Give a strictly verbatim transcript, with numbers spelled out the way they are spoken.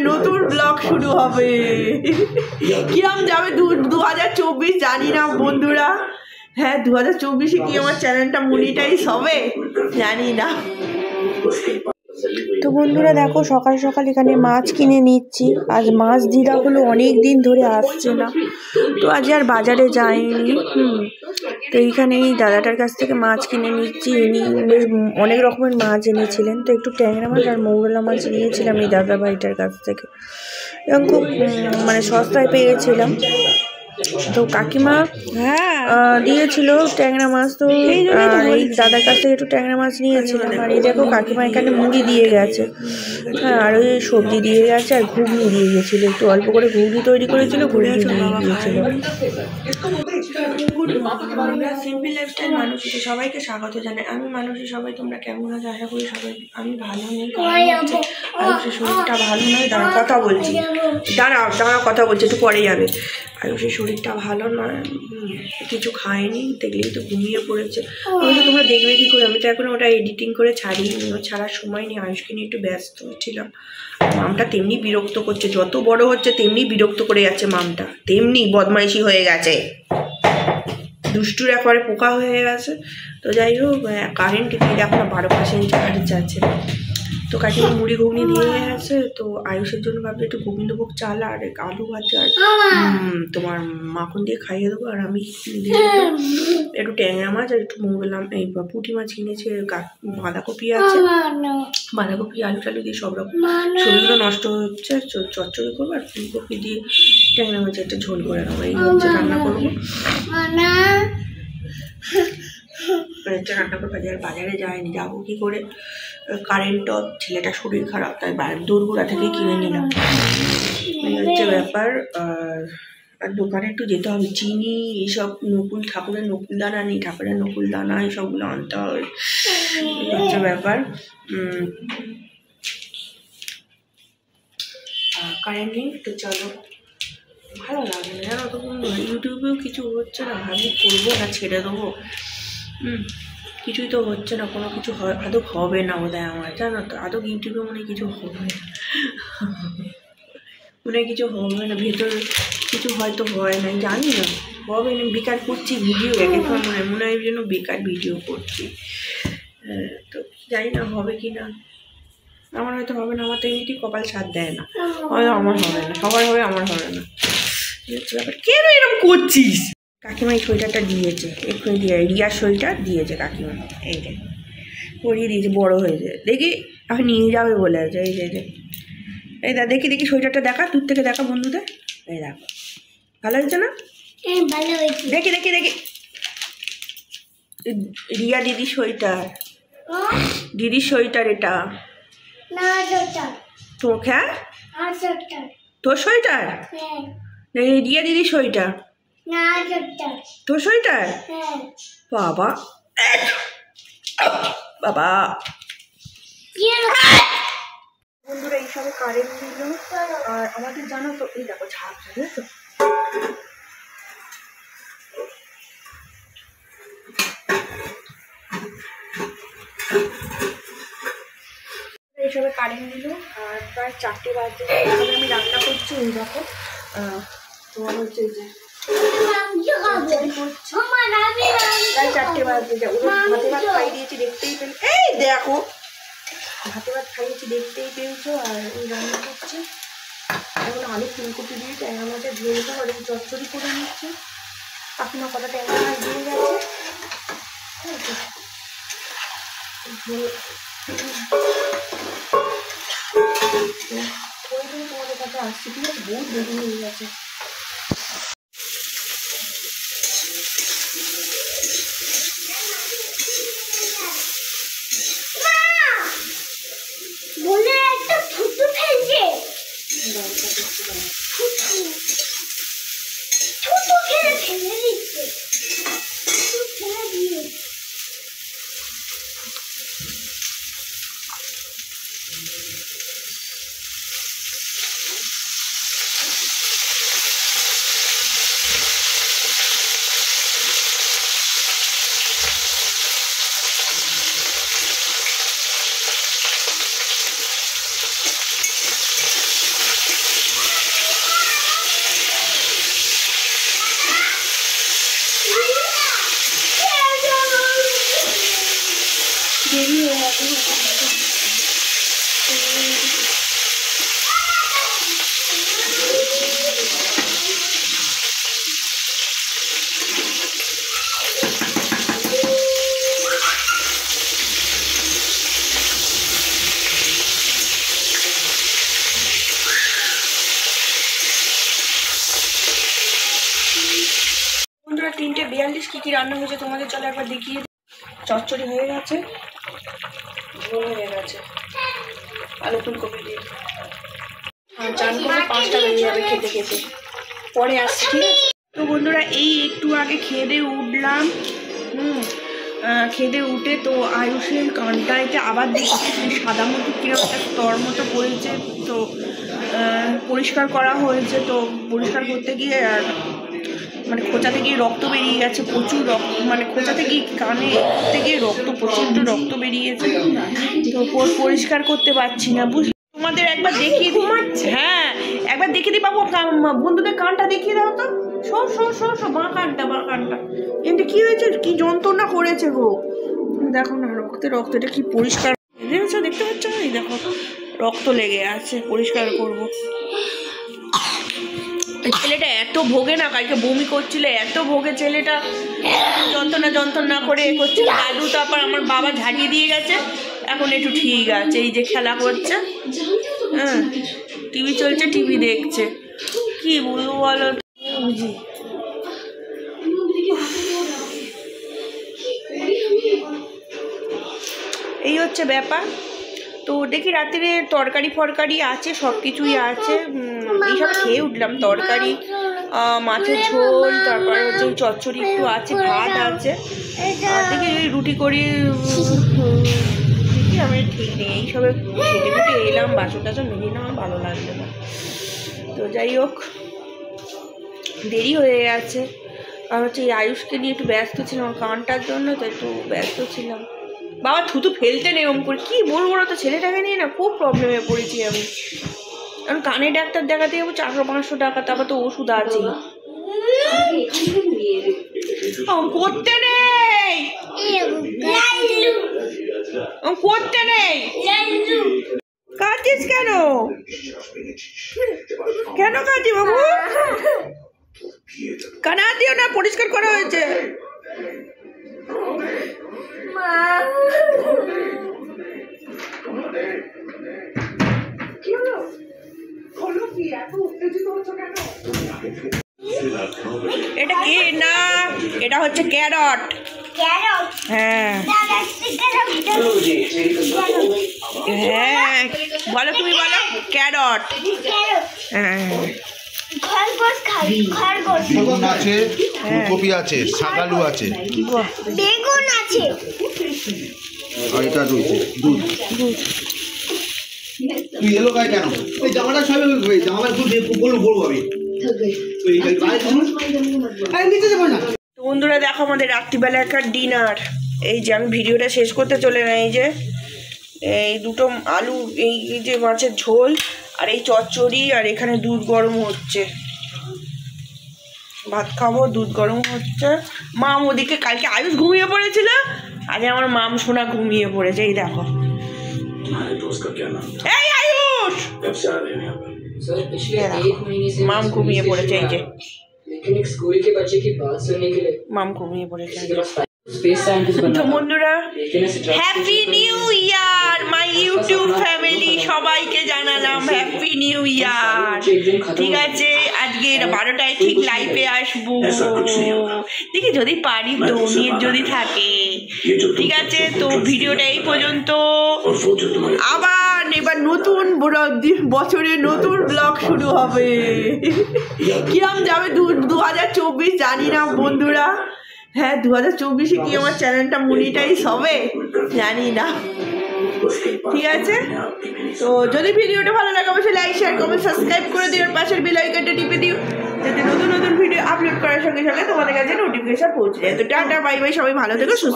নতুন ব্লগ শুরু হবে। কিরম যাবে দু হাজার চব্বিশ জানি না বন্ধুরা। হ্যাঁ, দু হাজার চব্বিশে কি আমার চ্যানেলটা মনিটাইজ হবে জানি না। তো বন্ধুরা দেখো, সকাল সকাল এখানে মাছ কিনে নিচ্ছি। আজ মাছ দিদাগুলো অনেক দিন ধরে আসছে না, তো আজ আর বাজারে যাইনি। হুম তো এইখানে এই দাদাটার কাছ থেকে মাছ কিনে নিচ্ছি। ইনি বেশ অনেক রকমের মাছ এনেছিলেন, তো একটু ট্যাংরা মাছ আর মৌরলা মাছ নিয়েছিলাম এই দাদা ভাইটার কাছ থেকে, এবং খুব মানে সস্তায় পেয়েছিলাম। তো কাকিমা দিয়েছিল ট্যাংরা মাছ, তো আর এই দাদার কাছ থেকে একটু ট্যাংরা মাছ নিয়েছিলাম। আর এই দেখো কাকিমা এখানে মুড়ি দিয়ে গেছে, হ্যাঁ, আর ওই সবজি দিয়ে গেছে আর ঘুগনি দিয়ে গেছিলো, একটু অল্প করে ঘুগনি তৈরি করেছিল, ঘুগনি দিয়ে দিয়েছিল। সিম্পল লাইফস্টাইল মানুষই সবাইকে স্বাগত জানাই। আমি মানুষই, সবাই তোমরা কেমন আছো? আশা করি সবাই। আমি ভালো নেই, আয়ুষের শরীরটা ভালো নয়। দাঁড়া কথা বলছি, দাঁড়াও দাঁড়াও কথা বলছি, একটু পরে যাবে। আয়ুষের শরীরটা ভালো নয়, কিছু খায়নি, দেখলেই তো ঘুমিয়ে পড়েছে। অবশ্য তোমরা দেখবে কি করে, আমি তো এখন ওটা এডিটিং করে ছাড়িনি, ছাড়ার সময় নেই, আয়ুষকে নিয়ে একটু ব্যস্ত ছিলাম। মামটা তেমনি বিরক্ত করছে, যত বড় হচ্ছে তেমনি বিরক্ত করে যাচ্ছে মামটা, তেমনি বদমাইশি হয়ে গেছে, দুষ্টুর একবারে পোকা হয়ে গেছে। তো যাই হোক, কারেন্ট দিয়ে দেখো না বারো পার্সেন্ট কারেন্ট যাচ্ছে। তো কাকিমা মুড়ি ঘুগনি দিয়ে গেছে, তো আয়ুষের জন্য ভাবছি একটু গোবিন্দভোগ চাল আর আলু ভাজা আর তোমার মাখন দিয়ে খাইয়ে দেবো। আর আমি দিয়ে একটু ট্যাংরা মাছ আর একটু মোগলাম, এই পুঁটি মাছ কিনেছে, বাঁধাকপি আছে, বাঁধাকপি আলু টালু দিয়ে সব রকম সবজিগুলো নষ্ট হচ্ছে, চচ্চড়ি করবো আর ফুলকপি দিয়ে ট্যাংরা মাছ একটা ঝোল করে নেবো, এই হচ্ছে রান্না করবো। এটা রান্না করে বাজারে বাজারে যায়নি, যাবো কি করে, কারেন্টও, ছেলেটা শরীর খারাপ, তাই দোরগোড়া থেকে কিনে নিলাম, এই হচ্ছে ব্যাপার। আর দোকানে একটু যেতে হবে, চিনি এইসব নকুল, ঠাকুরের নকুল দানা নেই, ঠাকুরের নকুল দানা এইসবগুলো আনতে হবে, এই হচ্ছে ব্যাপার। কারেন্ট নেই, তো চলো, ভালো লাগে না জানো তো বন্ধু, ইউটিউবেও কিছু হচ্ছে না, ভাবি করবো না ছেড়ে দেবো। হুম কিছুই তো হচ্ছে না, কোনো কিছু আদৌ হবে না বোধ হয় আমার, জানো তো, আদৌ ইউটিউবে মনে হয় কিছু হবে না, মনে হয় কিছু হবে না, ভেতর কিছু হয়তো হয় না, জানি না, হবে না। বেকার করছি ভিডিও, এক এক মনে মনে হয় যেন বেকার ভিডিও করছি, তো জানি না হবে কি না, আমার হয়তো হবে না, আমার তো এমনিতেই কপাল সাথ দেয় না, হয়তো আমার হবে না, সবার হবে আমার হবে না, কেন এরকম করছিস? কাকিমা এই সোয়েটারটা দিয়েছে, এক্ষুনি দিয়ে রিয়ার সোয়েটার দিয়েছে কাকিমা, এই যে পরিয়ে দিয়েছে, বড় হয়েছে, দেখি এখন নিয়ে যাবে বলে আছে, এই যে এই দা দেখি দেখি সোয়েটারটা দেখা, দূর থেকে দেখা বন্ধুদের, এই দেখো ভালো হয়েছে না? দেখি দেখি দেখি রিয়া দিদি সোয়েটার, দিদির সোয়েটার এটা তো, হ্যাঁ তোর সোয়েটার, রিয়া দিদির সোয়েটার, তোর সোয়েটার, বাবা বাবা। বন্ধুরা এইসবে কারেন্ট দিল, আর আমাদের জানো তো, এই দেখো ঝাঁপ, বুঝেছো, এইসবে কারেন্ট দিল, আর প্রায় চারটে বাজে, এখানে আমি রান্না করছি, এই দেখো তোমার হচ্ছে যে প্রায় চারটে বাজে, ভাতে ভাত খাই দিয়েছি দেখতেই পেল, এই দেখো ভাতে ভাত খাইয়েছি দেখতেই পেয়েছো, আর ওই রান্না করছি এখন আলু ফুলকপি দিয়ে ট্যাংরা মাছের ঝোল দেবো, আর চচ্চড়ি করে নিচ্ছে, কাকিমা কটা ট্যাংরা মাছ দিয়ে গেছে, তোমাদের কাছে আসছি, ঠিক আছে, বহুত দেরি হয়ে গেছে। নিরামিষ কী কী রান্না হয়েছে তোমাদের চলো একবার দেখিয়ে। চচ্চড়ি হয়ে গেছে, ঝোল হয়ে গেছে আলু ফুলকপি দিয়ে। আর চান করে পাঁচটা বেজে যাবে খেতে খেতে, পরে আসছি ঠিক আছে। তো বন্ধুরা এই একটু আগে খেয়ে দিয়ে উঠলাম। হুম খেতে উঠে তো আয়ুষের কানটাইতে আবার দেখি সাদা মতো কিরকম একটা স্তর মতো পড়েছে, তো পরিষ্কার করা হয়েছে। তো পরিষ্কার করতে গিয়ে আর মানে খোঁচাতে গিয়ে রক্ত বেরিয়ে গেছে, প্রচুর রক্ত, মানে খোঁচাতে গিয়ে কানে থেকে রক্ত প্রচণ্ড রক্ত বেরিয়েছে। তো পরিষ্কার করতে পারছি না বুঝলি। তোমাদের একবার দেখিয়ে দিই, হ্যাঁ একবার দেখিয়ে দিই বাবু, বন্ধুদের কানটা দেখিয়ে দাও তো। শো শো শো শো বাঁ কানটা, বাঁ কানটা কিন্তু কি হয়েছে, কি যন্ত্রণা করেছে গো। দেখো না রক্তে রক্তটা কি পরিষ্কার দেখেছো, দেখতে পাচ্ছ, এই দেখো রক্ত লেগে আছে, পরিষ্কার করব। ছেলেটা এত ভোগে না, কালকে বমি করছিল, এত ভোগে ছেলেটা, যন্ত্রণা যন্ত্রণা করে এ করছিল। দাদু তারপর আমার বাবা ঝাড়িয়ে দিয়ে গেছে, এখন একটু ঠিক আছে। এই যে খেলা করছে, হ্যাঁ টিভি চলছে, টিভি দেখছে, কি বলবো বলো বুঝি। এই হচ্ছে ব্যাপার। তো দেখি রাত্রে তরকারি ফরকারি আছে, সব কিছুই আছে, এইসব খেয়ে উঠলাম। তরকারি, মাছের ঝোল, তারপরে হচ্ছে চচ্চড়ি একটু আছে, ভাত আছে, আর দেখি ওই রুটি করি দেখি আমি ঠিক নেই। এইসবে খেতে খেতে এলাম, বাসন টাসন মেজে না, আমার ভালো লাগলো না। তো যাই হোক দেরি হয়ে গেছে, আর হচ্ছে এই আয়ুষকে নিয়ে একটু ব্যস্ত ছিলাম কানটার জন্য, তো একটু ব্যস্ত ছিলাম। বাবা থুতু ফেলতে নেই ওম করে, কী বলবো না, তো ছেলেটাকে নিয়ে না খুব প্রবলেমে পড়েছি আমি। কারণ কানে ডাক্তার দেখাতে যাবো চারশো পাঁচশো টাকা, তারপর তো ওষুধ আছে। করতে নেই করতে নেই কাঁদছিস কেন, কেন কাঁদছি বাবু? কানা দিও না, পরিষ্কার করা হয়েছে। এটা কি না, এটা হচ্ছে ক্যারট। হ্যাঁ হ্যাঁ বলো, তুমি বলো ক্যারট। হ্যাঁ বেগুন আছে, ফুলকপি আছে, শাকালু আছে, বেগুন আছে, আর এটা রয়েছে দুধ। তুই এলো গায়ে কেন? ওই জামাটা সব জামা দুধ বলবো বলবো আমি বন্ধুরা দেখো আমাদের রাত্রিবেলা একটা ডিনার। এই যে আমি ভিডিওটা শেষ করতে চলে না, এই যে এই দুটো আলু, এই যে মাছের ঝোল, আর এই চচ্চড়ি, আর এখানে দুধ গরম হচ্ছে, ভাত খাবো, দুধ গরম হচ্ছে। মাম ওদিকে, কালকে আয়ুষ ঘুমিয়ে পড়েছিল, আজ আমার মাম সোনা ঘুমিয়ে পড়েছে। এই দেখো এই আয়ুষ মাম ঘুমিয়ে পড়েছে, এই যে মাম ঘুমিয়ে পড়েছে। তো বন্ধুরা happy new year my YouTube family, সবাইকে জানালাম হ্যাপি নিউ ইয়ার। ঠিক আছে, আজকে বারোটায় ঠিক লাইভে আসবো, দেখি যদি পারি, দৌড়িয়ে যদি থাকে। ঠিক আছে, তো ভিডিওটা এই পর্যন্ত। আবার এবার নতুন বছরে নতুন ব্লগ শুরু হবে, কিরম যাবে দু হাজার চব্বিশ জানি না বন্ধুরা। হ্যাঁ দু হাজার চব্বিশে কি আমার চ্যানেলটা মনিটাইজ হবে জানি না। ঠিক আছে, তো যদি ভিডিওটা ভালো লাগে অবশ্যই লাইক শেয়ার কমেন্ট সাবস্ক্রাইব করে দিও, পাশের বেল আইকনটা টিপে দিও, যাতে নতুন নতুন ভিডিও আপলোড করার সঙ্গে সঙ্গে তোমাদের কাছে নোটিফিকেশন পৌঁছে যায়। তো টাটা বাই বাই, সবাই ভালো থেকো।